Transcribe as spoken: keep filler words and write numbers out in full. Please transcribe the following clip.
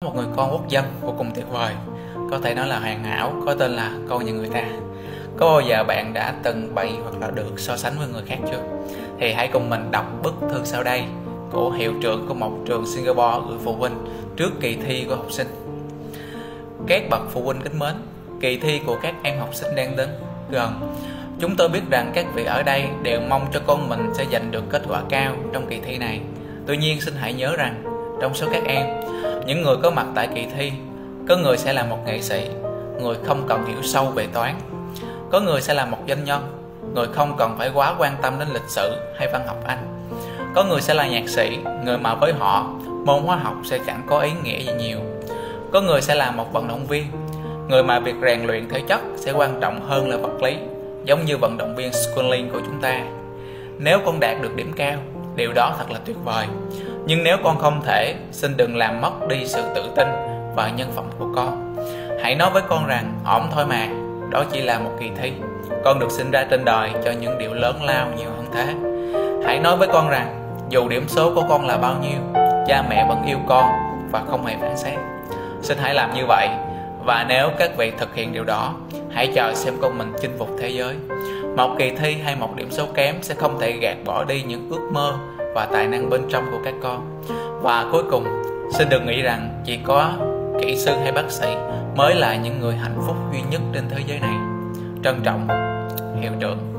Một người con quốc dân vô cùng tuyệt vời, có thể nói là hoàn hảo, có tên là con nhà người ta. Có bao giờ bạn đã từng bị hoặc là được so sánh với người khác chưa? Thì hãy cùng mình đọc bức thư sau đây của hiệu trưởng của một trường Singapore gửi phụ huynh trước kỳ thi của học sinh. Các bậc phụ huynh kính mến, kỳ thi của các em học sinh đang đến gần. Chúng tôi biết rằng các vị ở đây đều mong cho con mình sẽ giành được kết quả cao trong kỳ thi này. Tuy nhiên xin hãy nhớ rằng trong số các em, những người có mặt tại kỳ thi, có người sẽ là một nghệ sĩ, người không cần hiểu sâu về toán. Có người sẽ là một doanh nhân, người không cần phải quá quan tâm đến lịch sử hay văn học Anh. Có người sẽ là nhạc sĩ, người mà với họ, môn hóa học sẽ chẳng có ý nghĩa gì nhiều. Có người sẽ là một vận động viên, người mà việc rèn luyện thể chất sẽ quan trọng hơn là vật lý, giống như vận động viên curling của chúng ta. Nếu con đạt được điểm cao, điều đó thật là tuyệt vời. Nhưng nếu con không thể, xin đừng làm mất đi sự tự tin và nhân phẩm của con. Hãy nói với con rằng ổn thôi mà, đó chỉ là một kỳ thi. Con được sinh ra trên đời cho những điều lớn lao nhiều hơn thế. Hãy nói với con rằng dù điểm số của con là bao nhiêu, cha mẹ vẫn yêu con và không hề phán xét. Xin hãy làm như vậy. Và nếu các vị thực hiện điều đó, hãy chờ xem con mình chinh phục thế giới. Một kỳ thi hay một điểm số kém sẽ không thể gạt bỏ đi những ước mơ và tài năng bên trong của các con. Và cuối cùng, xin đừng nghĩ rằng chỉ có kỹ sư hay bác sĩ mới là những người hạnh phúc duy nhất trên thế giới này. Trân trọng, hiệu trưởng.